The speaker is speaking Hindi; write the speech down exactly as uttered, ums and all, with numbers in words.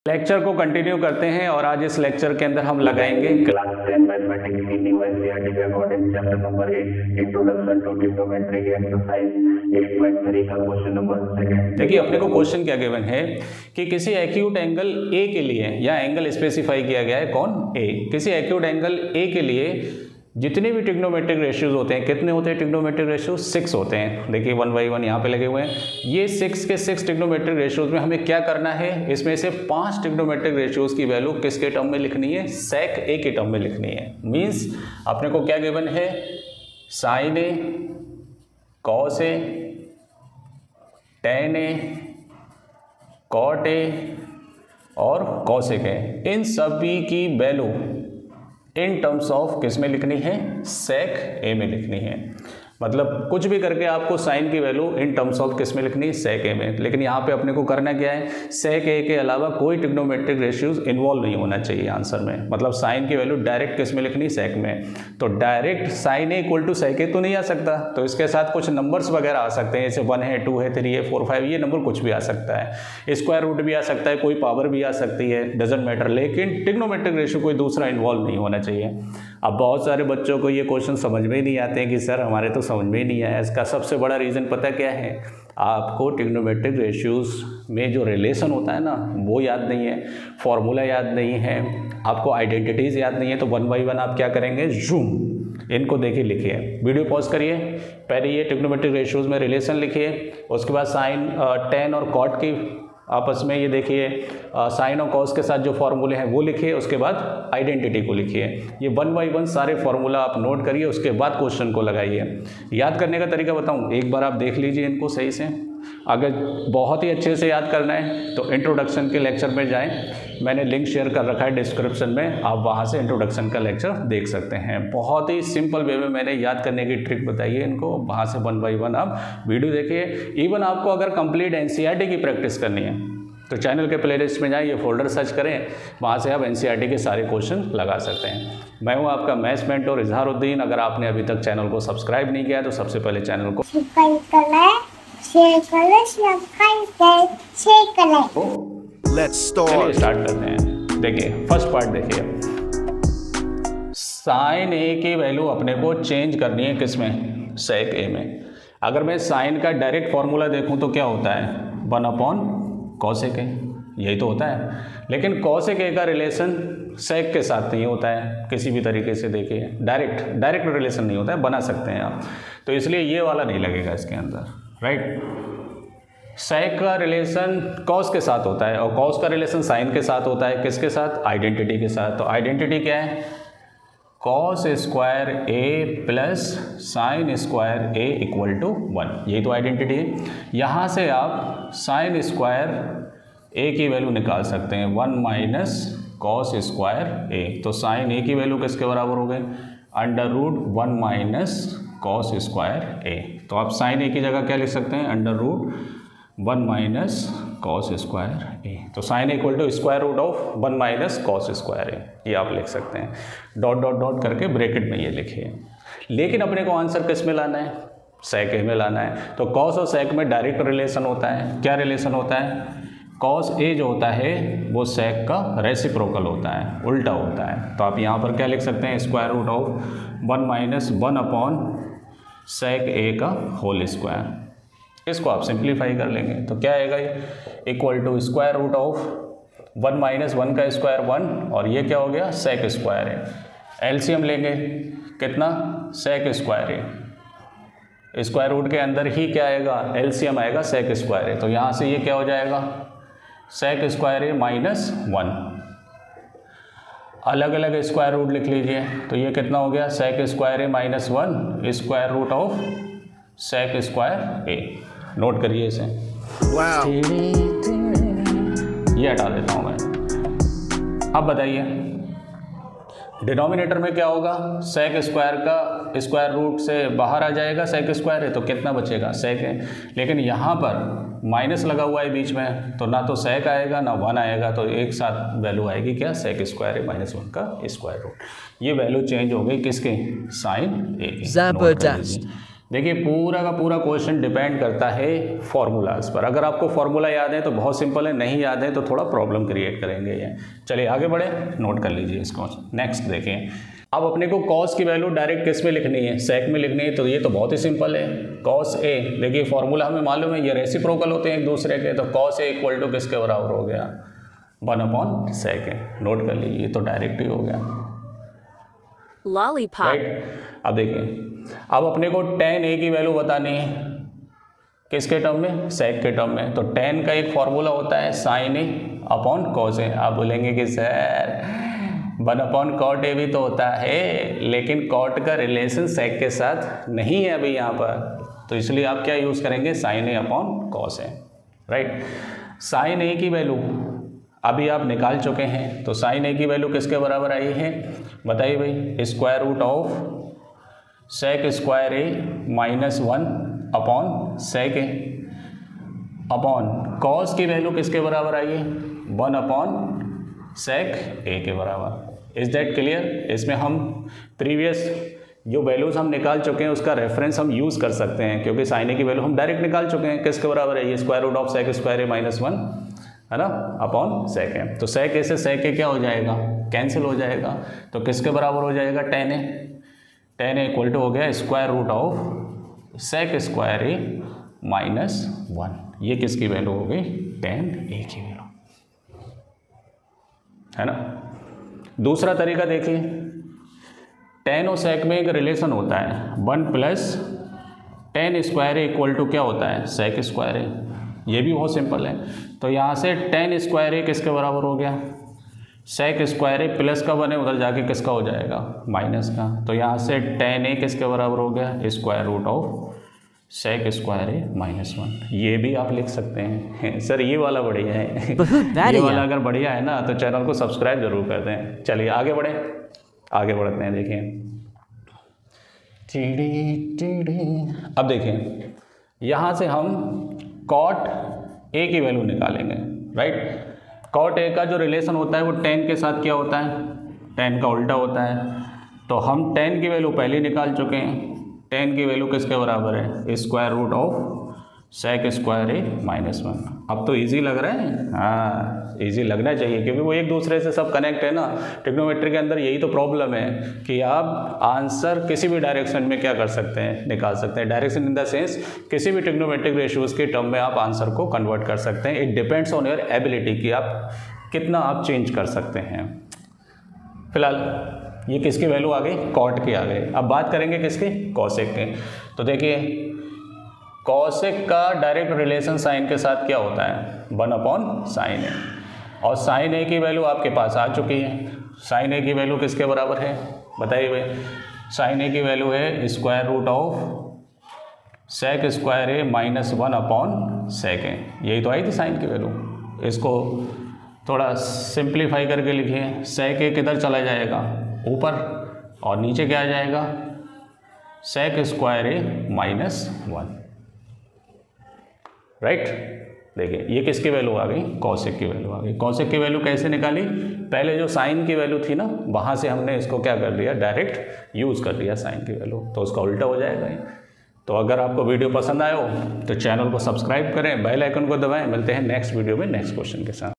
लेक्चर को कंटिन्यू करते हैं और आज इस लेक्चर के अंदर हम लगाएंगे क्लास टेन मैथमेटिक्स की न्यू एनसीईआरटी के according chapter number eight introduction to trigonometry की एक्सरसाइज एट पॉइंट थ्री का क्वेश्चन नंबर सेकंड। देखिए अपने को क्वेश्चन क्या गिवन है कि किसी एक्यूट एंगल ए के लिए या एंगल स्पेसिफाई किया गया है कौन ए, किसी एक्यूट एंगल ए के लिए जितने भी ट्रिग्नोमेट्रिक रेशियोज होते हैं, कितने होते हैं ट्रिग्नोमेट्रिक रेशियोज? सिक्स होते हैं। देखिए वन बाई वन यहाँ पे लगे हुए हैं। ये सिक्स के सिक्स ट्रिग्नोमेट्रिक रेशियोज में हमें क्या करना है, इसमें से पांच ट्रिग्नोमेट्रिक रेशियोज की वैल्यू किसके टर्म में लिखनी है? सेक ए के टर्म में लिखनी है। मीन्स अपने को क्या गिवन है? Sine A, cos A, tan A, cot A और कॉसेक ए, इन सभी की वैल्यू इन टर्म्स ऑफ किस में लिखनी है? सेक ए में लिखनी है। मतलब कुछ भी करके आपको साइन की वैल्यू इन टर्म्स ऑफ किस में लिखनी है? सेक ए में। लेकिन यहाँ पे अपने को करना क्या है? सेक ए के अलावा कोई ट्रिग्नोमेट्रिक रेशियोज इन्वॉल्व नहीं होना चाहिए आंसर में। मतलब साइन की वैल्यू डायरेक्ट किस में लिखनी? सेक में। तो direct sine A equal to sec A तो नहीं आ सकता, तो इसके साथ कुछ नंबर्स वगैरह आ सकते हैं, जैसे वन है, टू है, थ्री है, फोर, फाइव, ये नंबर कुछ भी आ सकता है। स्क्वायर रूट भी आ सकता है, कोई पावर भी आ सकती है, डजेंट मैटर। लेकिन ट्रिग्नोमेट्रिक रेशियो कोई दूसरा इन्वॉल्व नहीं होना चाहिए। अब बहुत सारे बच्चों को ये क्वेश्चन समझ में ही नहीं आते हैं कि सर हमारे तो समझ में ही नहीं आया। इसका सबसे बड़ा रीज़न पता क्या है? आपको ट्रिग्नोमेट्रिक रेशियोज में जो रिलेशन होता है ना, वो याद नहीं है, फॉर्मूला याद नहीं है, आपको आइडेंटिटीज़ याद नहीं है। तो वन बाई वन आप क्या करेंगे? जूम इनको देखिए, लिखिए, वीडियो पॉज करिए, पहले ये ट्रिग्नोमेट्रिक रेशियोज में रिलेशन लिखिए, उसके बाद साइन टेन और कॉट की आपस में ये देखिए साइन और कॉस के साथ जो फॉर्मूले हैं वो लिखिए, उसके बाद आइडेंटिटी को लिखिए। ये वन बाई वन सारे फॉर्मूला आप नोट करिए, उसके बाद क्वेश्चन को लगाइए। याद करने का तरीका बताऊं, एक बार आप देख लीजिए इनको सही से। अगर बहुत ही अच्छे से याद करना है तो इंट्रोडक्शन के लेक्चर में जाएं, मैंने लिंक शेयर कर रखा है डिस्क्रिप्शन में, आप वहाँ से इंट्रोडक्शन का लेक्चर देख सकते हैं। बहुत ही सिंपल वे में मैंने याद करने की ट्रिक बताई है इनको, वहाँ से वन बाई वन आप वीडियो देखिए। इवन आपको अगर कंप्लीट एनसीईआरटी की प्रैक्टिस करनी है तो चैनल के प्लेलिस्ट में जाएं, ये फोल्डर सर्च करें, वहाँ से आप एनसीईआरटी के सारे क्वेश्चन लगा सकते हैं। मैं हूँ आपका मैथ्स मेंटर इजहारुद्दीन। अगर आपने अभी तक चैनल को सब्सक्राइब नहीं किया तो सबसे पहले चैनल को शेयर करें, सब्सक्राइब करें, शेयर करें। लेट्स स्टार्ट स्टार्ट करते हैं। देखिए फर्स्ट पार्ट देखिए, साइन ए की वैल्यू अपने को चेंज करनी है किसमें? सेक ए में। अगर मैं साइन का डायरेक्ट फॉर्मूला देखूं तो क्या होता है? वन अपॉन कॉसेक ए, यही तो होता है। लेकिन कॉसेक ए का रिलेशन सेक के साथ नहीं होता है किसी भी तरीके से। देखिए डायरेक्ट डायरेक्ट रिलेशन नहीं होता है, बना सकते हैं आप, तो इसलिए ये वाला नहीं लगेगा इसके अंदर, राइट। सेक का रिलेशन कॉस के साथ होता है और कॉस का रिलेशन साइन के साथ होता है। किसके साथ? आइडेंटिटी के साथ। तो आइडेंटिटी क्या है? Cos square A plus sine square A equal to one, यही तो आइडेंटिटी है। यहाँ से आप साइन स्क्वायर ए की वैल्यू निकाल सकते हैं, one minus cos square A. तो साइन ए की वैल्यू किसके बराबर हो गए? Under root one minus cos square A. तो आप साइन ए की जगह क्या लिख सकते हैं? Under root one minus cos square A. तो sine equal to square root of one minus cos square A, ये आप लिख सकते हैं। डॉट डॉट डॉट करके ब्रैकेट में ये लिखिए। लेकिन अपने को आंसर किस में लाना है? सेक ए में लाना है। तो कॉस और सेक में डायरेक्ट रिलेशन होता है। क्या रिलेशन होता है? कॉस ए जो होता है वो सेक का रेसिप्रोकल होता है, उल्टा होता है। तो आप यहाँ पर क्या लिख सकते हैं? Square root of one minus one upon sec A का होल स्क्वायर। इसको आप सिंप्लीफाई कर लेंगे तो क्या आएगा? ये equal to square root of one minus one का स्क्वायर वन, और ये क्या हो गया? सेक स्क्वायर है। एलसीएम लेंगे कितना? सेक स्क्वायर है। स्क्वायर रूट के अंदर ही क्या आएगा? एलसीएम आएगा, सेक स्क्वायर है। तो यहाँ से ये क्या हो जाएगा? सेक स्क्वायर है माइनस वन। अलग अलग स्क्वायर रूट लिख लीजिए तो ये कितना हो गया? सेक स्क्वायर है minus one square root of sec square A. Note करिए इसे। wow. ये हटा देता हूं मैं। अब बताइए डिनोमिनेटर में क्या होगा? सेक स्क्वायर का स्क्वायर रूट से बाहर आ जाएगा, सेक स्क्वायर है तो कितना बचेगा? सेक है। लेकिन यहाँ पर माइनस लगा हुआ है बीच में, तो ना तो सेक आएगा ना वन आएगा, तो एक साथ वैल्यू आएगी क्या? सेक स्क्वायर है माइनस वन का स्क्वायर रूट। ये वैल्यू चेंज हो गई किसके? साइन ए की। देखिए पूरा का पूरा क्वेश्चन डिपेंड करता है फॉर्मूलाज पर। अगर आपको फॉर्मूला याद है तो बहुत सिंपल है, नहीं याद है तो थोड़ा प्रॉब्लम क्रिएट करेंगे ये। चलिए आगे बढ़े, नोट कर लीजिए इसको। नेक्स्ट देखें, अब अपने को कॉस की वैल्यू डायरेक्ट किस में लिखनी है, सेक में लिखनी है। तो ये तो बहुत ही सिंपल है, कॉस ए, देखिए फॉर्मूला हमें मालूम है, ये रेसिप्रोकल होते हैं एक दूसरे के। तो कॉस ए इक्वल टू किसके बराबर हो गया, वन अपॉन सेक है। नोट कर लीजिए, ये तो डायरेक्ट ही हो गया लॉलीपॉप। राइट। अब देखिए, अब अपने को टेन ए की वैल्यू बतानी है, किसके टर्म में, सेक के टर्म में। तो टेन का एक फॉर्मूला होता है sine A upon cos A. आप बोलेंगे कि sir one upon cot A भी तो होता है, लेकिन कॉट का रिलेशन सेक के साथ नहीं है अभी यहाँ पर, तो इसलिए आप क्या यूज़ करेंगे, sine A upon cos A. Right, sine A की वैल्यू अभी आप निकाल चुके हैं। तो साइन ए की वैल्यू किसके बराबर आई है, बताइए भाई, square root of sec square A minus one upon sec A upon cos की वैल्यू किसके बराबर आई है, वन अपॉन सेक ए के बराबर। Is that clear. इसमें हम प्रीवियस जो वैल्यूज़ हम निकाल चुके हैं उसका रेफरेंस हम यूज़ कर सकते हैं, क्योंकि साइन ए की वैल्यू हम डायरेक्ट निकाल चुके हैं। किसके बराबर है ये, square root of sec square A minus one है ना, अपॉन सेक ए। तो सेक ए से सेक ए क्या हो जाएगा, कैंसिल हो जाएगा। तो किसके बराबर हो जाएगा, tan A. Tan A equal to हो गया square root of sec square A minus one. ये किसकी वैल्यू हो गई, टेन ए की वैल्यू, है ना। दूसरा तरीका देखिए, टेन और सेक में एक रिलेशन होता है, one plus tan square A equal to क्या होता है, सेक स्क्वायर ए। ये भी बहुत सिंपल है। तो यहाँ से टेन स्क्वायर ए किसके बराबर हो गया, सेक स्क्वायर ए प्लस का बने उधर जाके किसका हो जाएगा, माइनस का। तो यहाँ से टेन ए किसके बराबर हो गया, square root of sec square A minus one. ये भी आप लिख सकते हैं। सर ये वाला बढ़िया है ये वाला अगर बढ़िया है ना तो चैनल को सब्सक्राइब जरूर कर दें। चलिए आगे बढ़े, आगे बढ़ते हैं। देखिए टीडी टीडी, अब देखिए यहाँ से हम कॉट ए की वैल्यू निकालेंगे। राइट, कॉट ए का जो रिलेशन होता है वो टेन के साथ क्या होता है, टेन का उल्टा होता है। तो हम टेन की वैल्यू पहले निकाल चुके हैं। टेन की वैल्यू किसके बराबर है, square root of sec square A minus one. अब तो इजी लग रहा है, हाँ इजी लगना चाहिए, क्योंकि वो एक दूसरे से सब कनेक्ट है ना। ट्रिग्नोमेट्री के अंदर यही तो प्रॉब्लम है कि आप आंसर किसी भी डायरेक्शन में क्या कर सकते हैं, निकाल सकते हैं। डायरेक्शन इन द सेंस किसी भी ट्रिग्नोमेट्रिक रेशियोज़ के टर्म में आप आंसर को कन्वर्ट कर सकते हैं। It depends on your ability कि आप कितना आप चेंज कर सकते हैं। फिलहाल ये किसकी वैल्यू आ गई, कॉट की आ गई। अब बात करेंगे किसकी, कॉसेक के। तो देखिए कॉसेक का डायरेक्ट रिलेशन साइन के साथ क्या होता है, वन अपॉन साइन ए। और साइन ए की वैल्यू आपके पास आ चुकी है। साइन ए की वैल्यू किसके बराबर है, बताइए भाई। साइन ए की वैल्यू है square root of sec square A minus one upon sec A. यही तो आई थी साइन की वैल्यू। इसको थोड़ा सिंप्लीफाई करके लिखिए, सेक ए किधर चला जाएगा, ऊपर, और नीचे क्या आ जाएगा, sec square A minus one. Right, देखिए ये किसकी वैल्यू आ गई, कॉसेक की वैल्यू आ गई। कॉसेक की वैल्यू कैसे निकाली, पहले जो साइन की वैल्यू थी ना वहाँ से हमने इसको क्या कर लिया, डायरेक्ट यूज़ कर लिया साइन की वैल्यू, तो उसका उल्टा हो जाएगा ये। तो अगर आपको वीडियो पसंद आया हो तो चैनल को सब्सक्राइब करें, बेल आइकन को दबाएं। मिलते हैं नेक्स्ट वीडियो में नेक्स्ट क्वेश्चन के साथ।